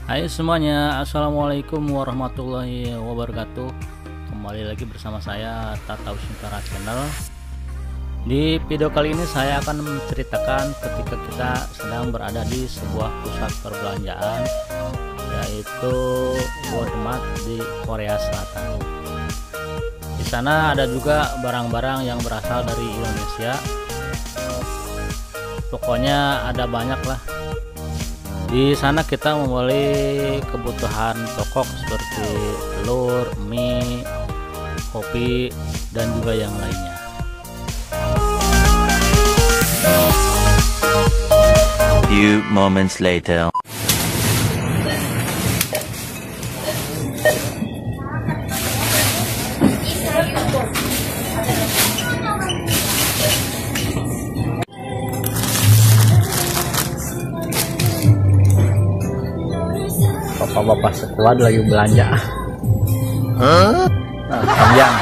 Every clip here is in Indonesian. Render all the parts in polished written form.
Hai semuanya, assalamualaikum warahmatullahi wabarakatuh. Kembali lagi bersama saya Tata Usintara Channel. Di video kali ini saya akan menceritakan ketika kita sedang berada di sebuah pusat perbelanjaan, yaitu Walmart di Korea Selatan. Di sana ada juga barang-barang yang berasal dari Indonesia. Pokoknya ada banyak lah. Di sana kita membeli kebutuhan pokok seperti telur, mie, kopi, dan juga yang lainnya. Few moments later. Bapak-bapak sekuat lagi belanja. Panjang.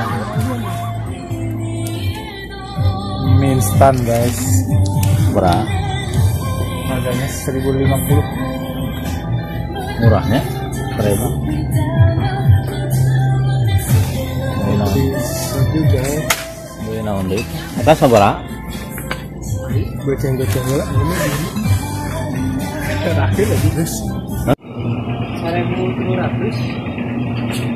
Mie instan guys, Berapa? harganya 1050. Murahnya? 1000. Juga Beli naon deui? Eta sabaraha? goceng-goceng lah ini terakhir lagi guys. 1200.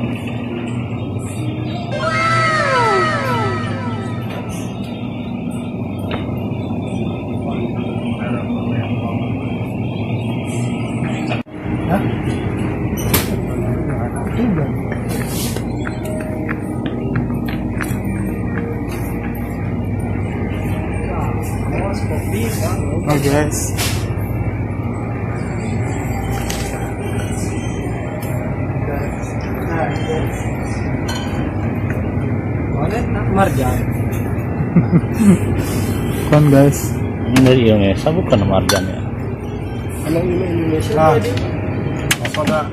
Oh guys, marjan kan guys, Ini dari Indonesia bukan marjan ya? emang ini Indonesia apa enggak?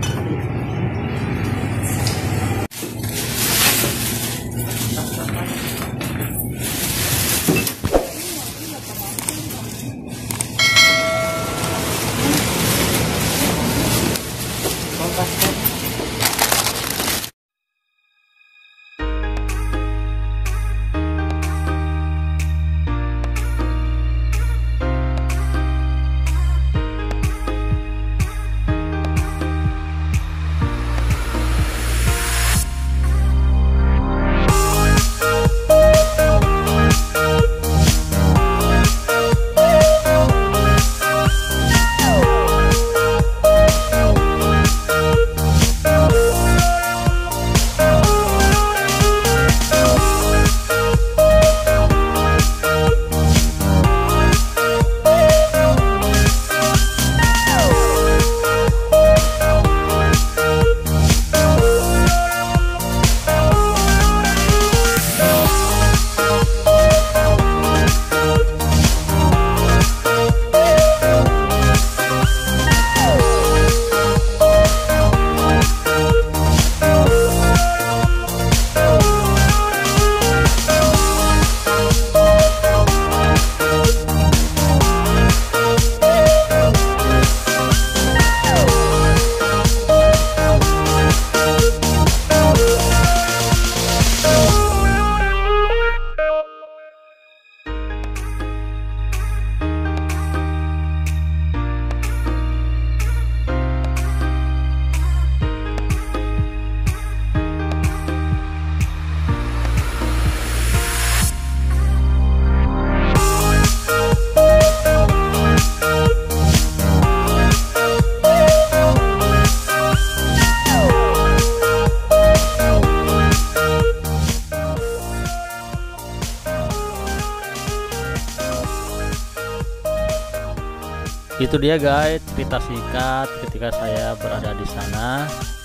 Itu dia guys, cerita singkat ketika saya berada di sana.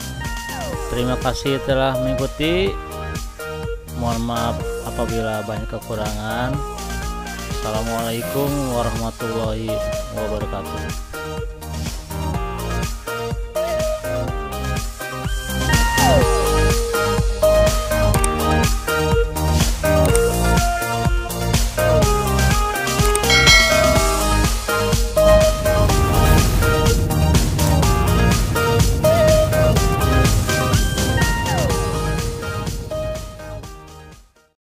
Terima kasih telah mengikuti. Mohon maaf apabila banyak kekurangan. Assalamualaikum warahmatullahi wabarakatuh.